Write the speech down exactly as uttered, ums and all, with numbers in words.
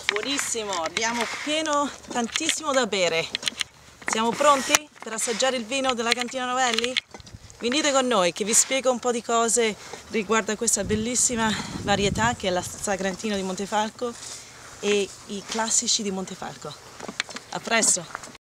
Buonissimo, abbiamo pieno tantissimo da bere. Siamo pronti per assaggiare il vino della Cantina Novelli? Venite con noi che vi spiego un po' di cose riguardo a questa bellissima varietà che è la Sagrantino di Montefalco e i classici di Montefalco. A presto!